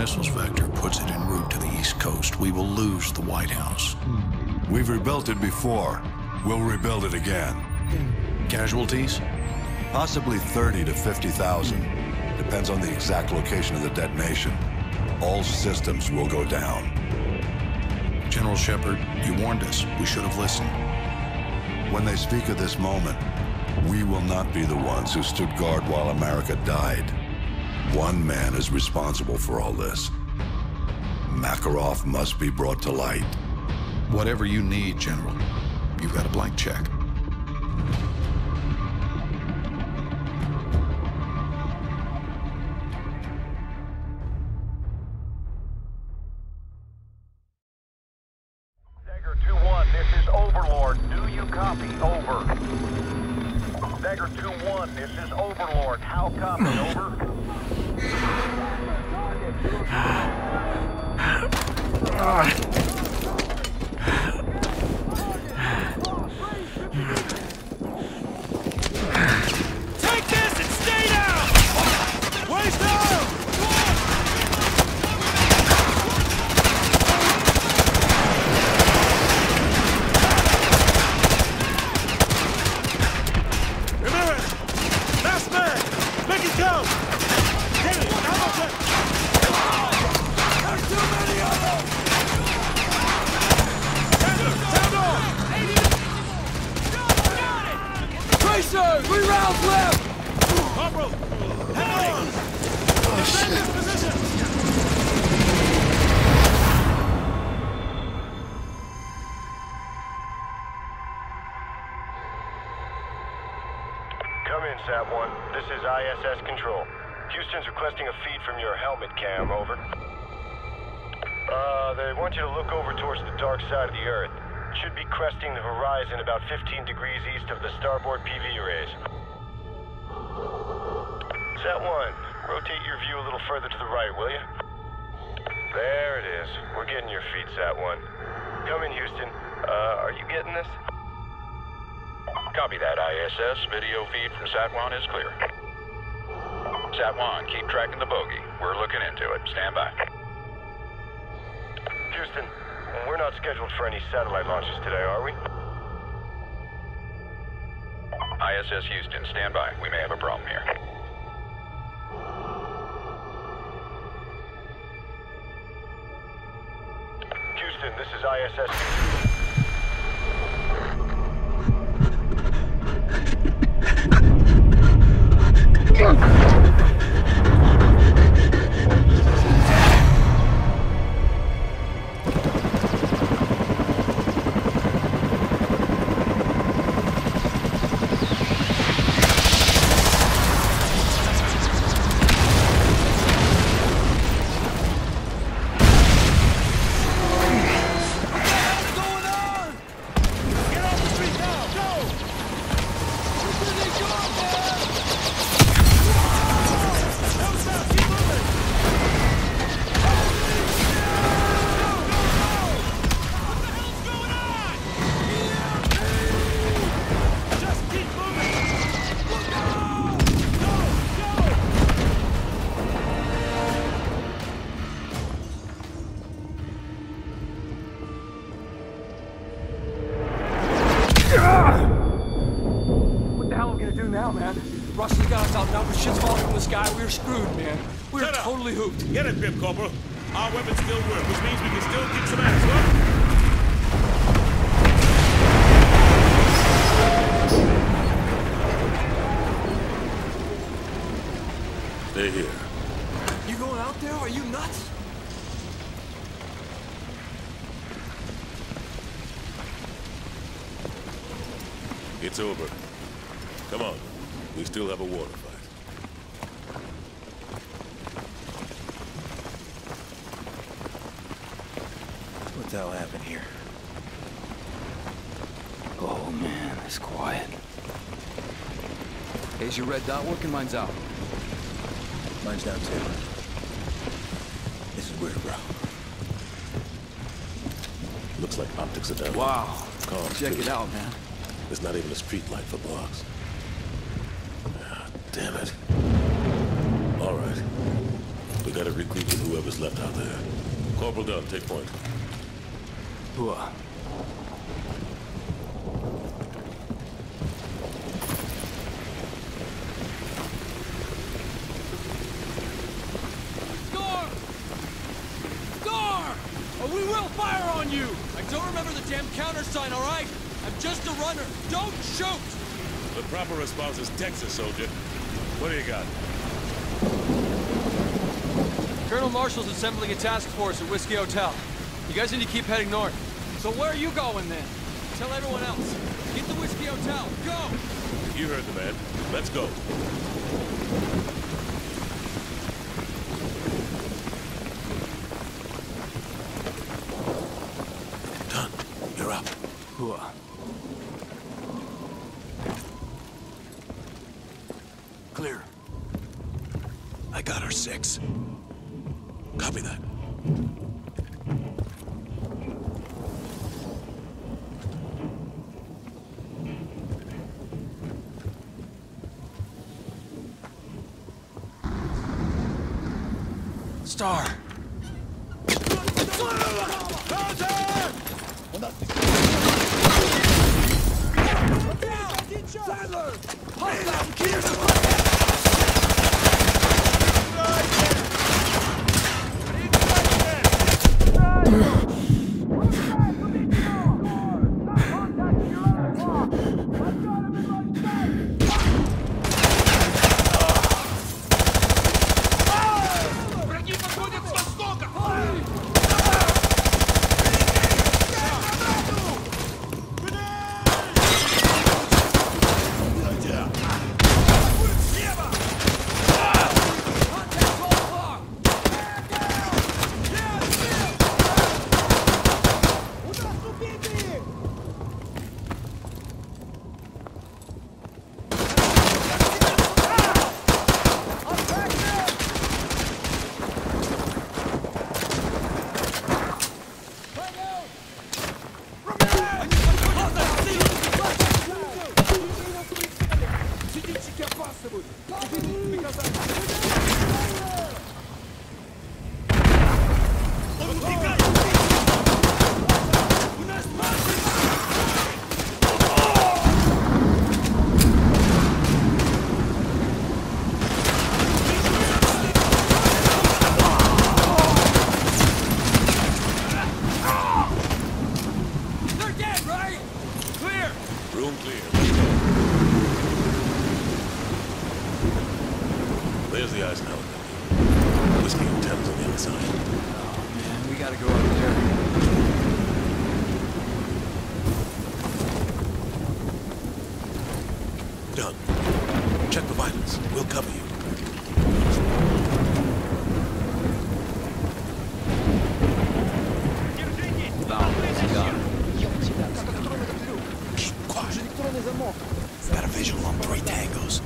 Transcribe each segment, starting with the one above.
missiles vector puts it en route to the East Coast, we will lose the White House. We've rebuilt it before. We'll rebuild it again. Casualties? Possibly 30 to 50,000. Depends on the exact location of the detonation. All systems will go down. General Shepard, you warned us. We should have listened. When they speak of this moment, we will not be the ones who stood guard while America died. One man is responsible for all this. Makarov must be brought to light. Whatever you need, General. You've got a blank check. Dagger 2-1, this is Overlord. Do you copy? Over. Dagger 2-1, this is Overlord. How copy? Over. Take this and stay down! Waist down! Remember, last man! Make it count! Get it! How much? There's too many of them! Stand on! Tracer! 3 rounds left! Corporal! Hang on! Defend this position! Come in, Sat-1. This is ISS Control. Houston's requesting a feed from your helmet cam, over. They want you to look over towards the dark side of the Earth. Should be cresting the horizon about 15 degrees east of the starboard PV arrays. Sat-1, rotate your view a little further to the right, will you? There it is. We're getting your feed, Sat-1. Come in, Houston. Are you getting this? Copy that, ISS. Video feed from Sat-1 is clear. Sat-1, keep tracking the bogey. We're looking into it. Stand by. Houston, we're not scheduled for any satellite launches today, are we? ISS Houston, stand by. We may have a problem here. Houston, this is ISS. Russians got us outnumbered, shit's falling from the sky, we're screwed, man. We're totally hooped. Get it, Pip Corporal. Our weapons still work, which means we can still kick some ass, what? Stay here. You going out there? Are you nuts? It's over. Come on. We still have a water fight. What the hell happened here? Oh man, it's quiet. Is your red dot working? Mine's out. Mine's down too. This is weird, bro. Looks like optics are down. Wow. Calm, Check too. it out, man. There's not even a street light for blocks. Ah, damn it. All right. We gotta regroup with whoever's left out there. Corporal Dunn, take point. Hua. We will fire on you! I don't remember the damn countersign, all right? I'm just a runner. Don't shoot! The proper response is Texas, soldier. What do you got? Colonel Marshall's assembling a task force at Whiskey Hotel. You guys need to keep heading north. So where are you going then? Tell everyone else. Get the Whiskey Hotel. Go! You heard the man. Let's go. Dunn, you're up. Hua. Clear. I got our 6. Copy that. Star. Room clear. There's the Eisenhower building. Whiskey Hotel's on the other side. Oh, man, we gotta go up there. Done. Check the vitals. We'll cover you. Keep quiet. Got a visual on 3 tangos.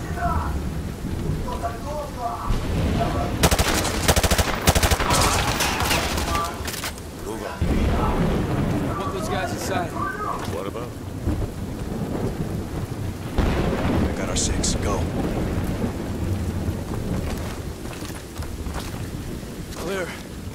Move up. I want those guys inside. What about? I got our 6. Go. Clear.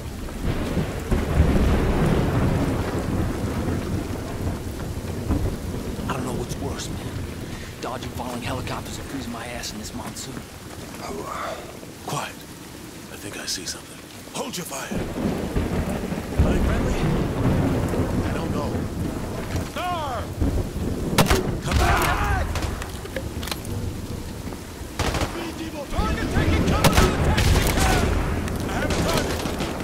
I don't know what's worse, man. Dodging falling helicopters or freezing my ass in this monsoon. Quiet. I think I see something. Hold your fire. Anybody friendly? I don't know. Star! Come back! Target taking cover to the taxi cab! I have a target.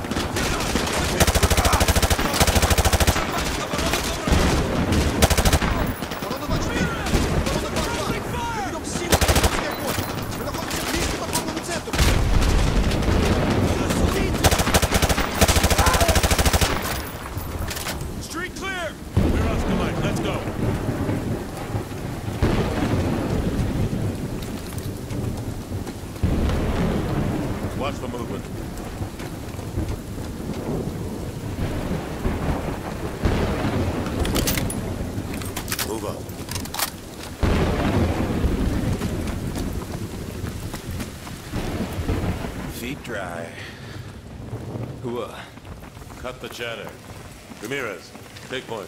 Street clear! We're off the line. Let's go. Watch for movement. Move up. Feet dry. Who, Cut the chatter. Ramirez, take point.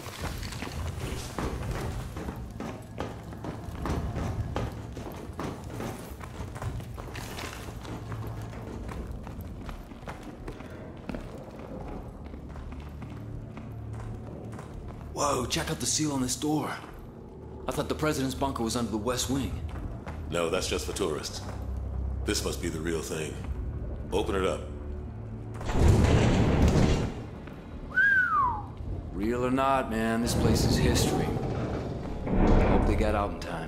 Whoa, check out the seal on this door. I thought the president's bunker was under the west wing. No, that's just for tourists. This must be the real thing. Open it up. Real or not, man, this place is history. Hope they got out in time.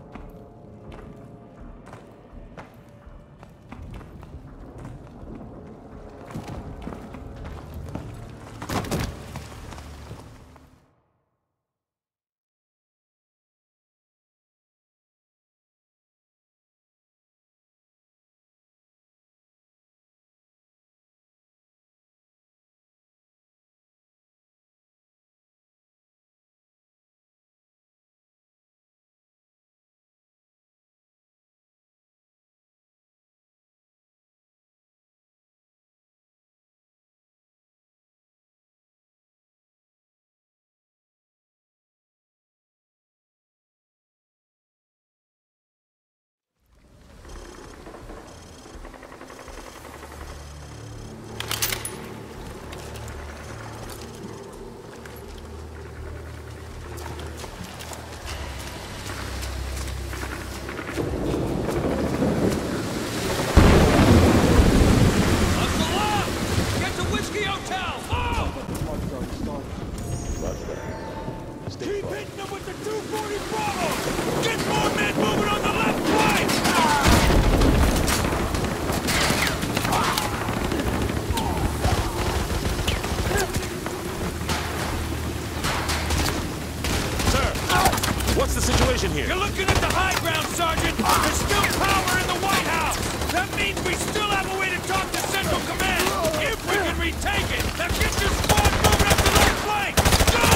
Keep hitting them with the 240 Bravo! Get more men moving on the left flank! Sir, what's the situation here? You're looking at the high ground, Sergeant! There's still power in the White House! That means we still have a way to talk to Central Command! If we can retake it! Now get your squad moving up the left flank! Go!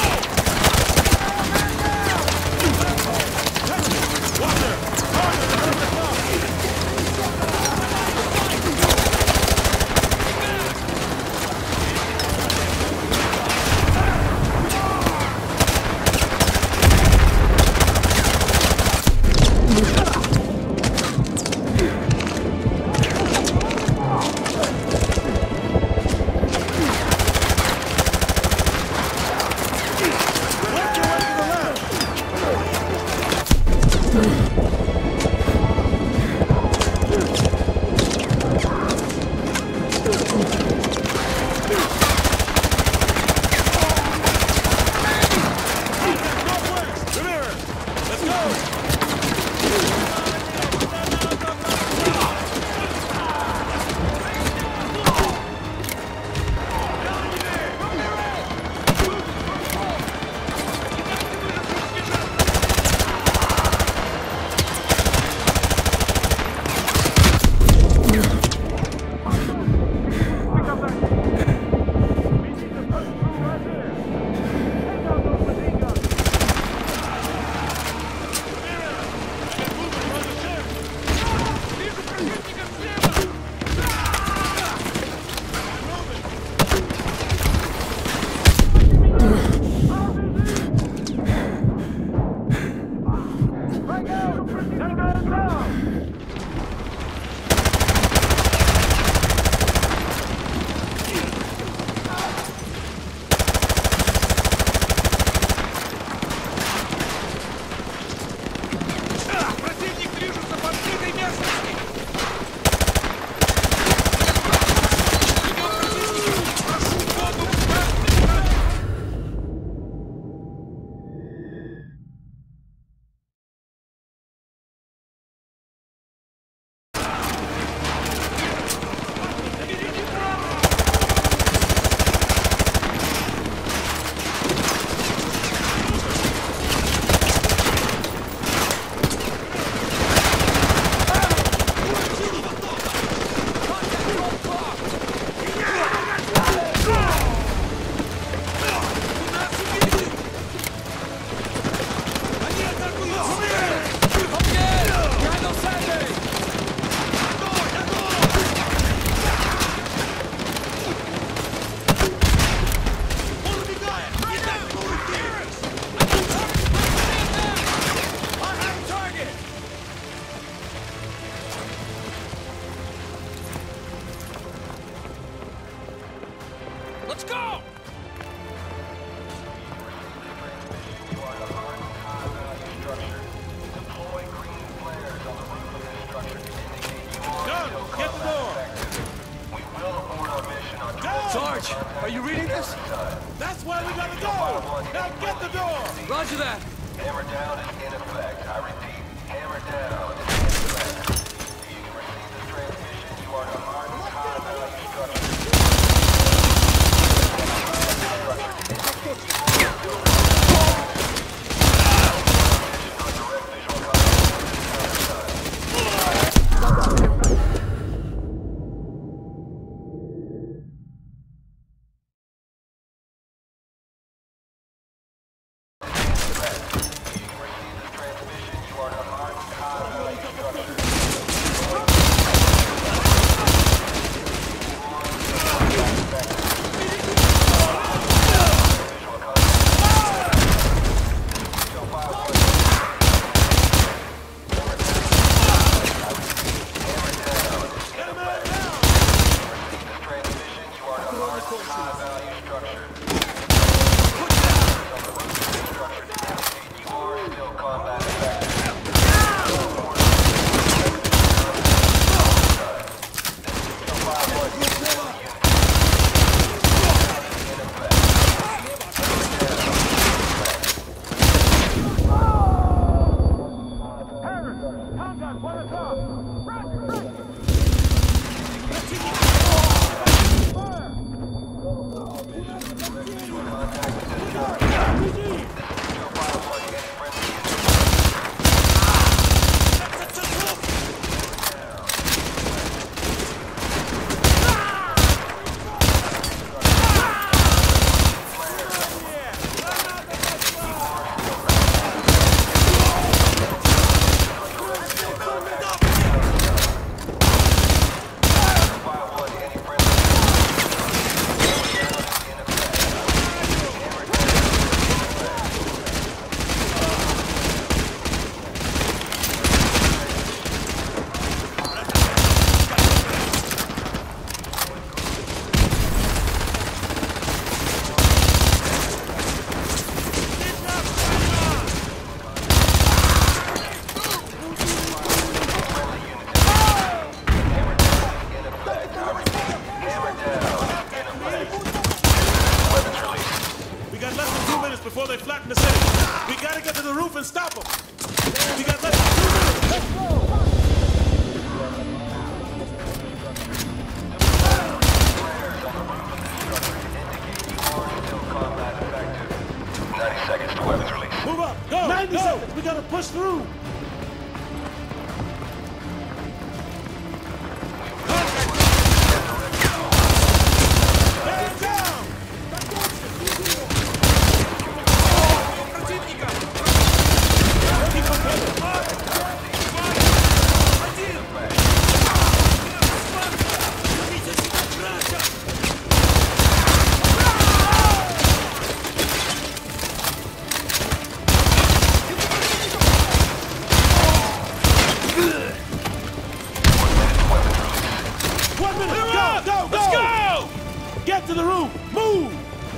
Sarge, are you reading this? That's where we gotta go! Now get the door! Roger that. Hammer down is in effect. I repeat, hammer down is in effect. You can receive the transmission. You are to harden high-value structure. before they flatten the city. We gotta get to the roof and stop them. We got less than 2 minutes. Let's go! 90 seconds to weapons release. Move up! Go! 90 seconds! We gotta push through! Get to the roof! Move!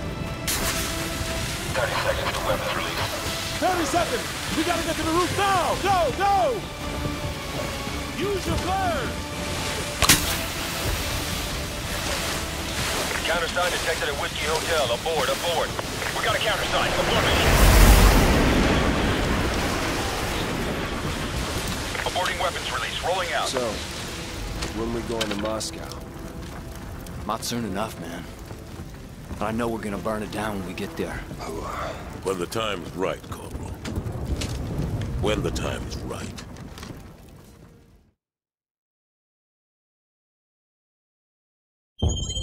30 seconds to weapons release. 30 seconds! We gotta get to the roof now! Go! Go! Use your bird! Countersign detected at Whiskey Hotel. Aboard, aboard. We got a countersign. Aboard mission. Aborting weapons release. Rolling out. So, when we going to Moscow? Not soon enough, man. But I know we're gonna burn it down when we get there. When the time's right, Corporal. When the time's right.